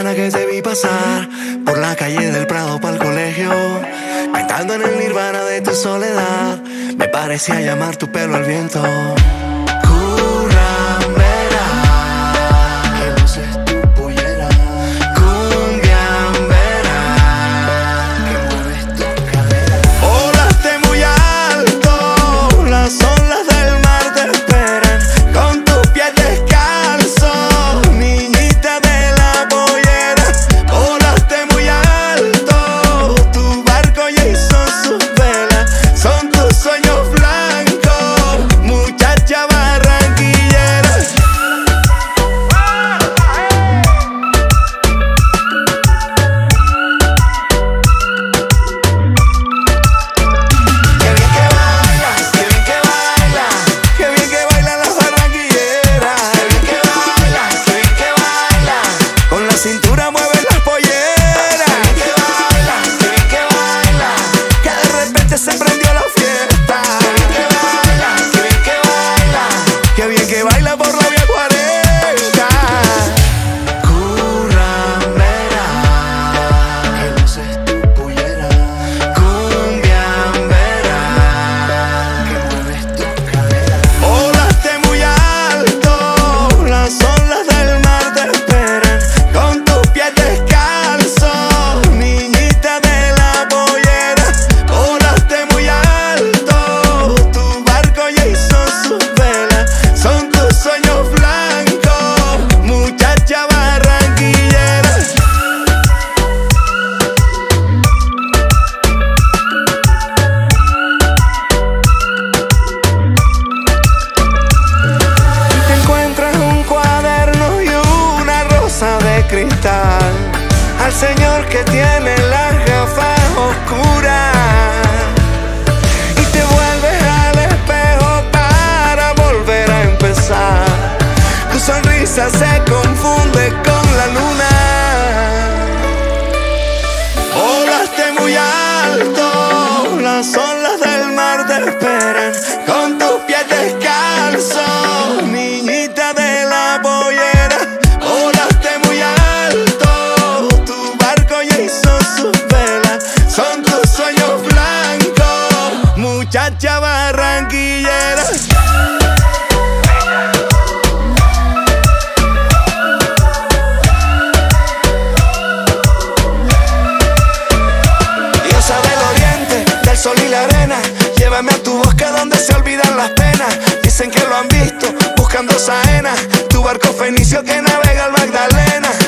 mañana que te vi pasar por la calle del Prado pa'l colegio, cantando en el nirvana de tu soledad, me parecía llamar tu pelo al viento. Currambera, que luces tu pollera. Cumbiambera, que mueves tu cadera. Volaste muy alto, las olas del mar te esperan con tus pies descalzos, niñita de la pollera. Volaste muy alto, tu barco ya hizo sus velas, son tus sueños blancos, muchacha barranquillera. Qué bien que bailas, qué bien que bailas, qué bien que bailan las barranquilleras. Qué bien que bailas, qué bien que bailas, con la cintura mueven las polleras. Qué bien que bailas, qué bien que bailas, que de repente se prendió la fiesta. Qué bien que bailas, qué bien que bailas, qué bien que baila por la vía 40. Currambera, que luces tu pollera. Cumbiambera, que mueves tu cadera. Volaste muy alto, las olas del mar te esperan con tus pies descalzos, niñita de la pollera. Volaste muy alto, tu barco ya hizo sus velas, son tus sueños blancos, muchacha barranquillera. Te encuentras un cuaderno y una rosa de cristal, al señor que tiene las gafas oscuras, y te vuelves al espejo para volver a empezar. Tu sonrisa se confunde con la luna. Volaste muy alto, las olas del mar te esperan con tus pies descalzos, niñita de la pollera. Volaste muy alto, tu barco ya hizo sus velas, son tus sueños blancos, muchacha barranquillera. Diosa del oriente, del sol y la arena, llévame a tu bosque donde se olvidan las penas. Dicen que lo han visto buscando Saena, tu barco fenicio que navega al Magdalena.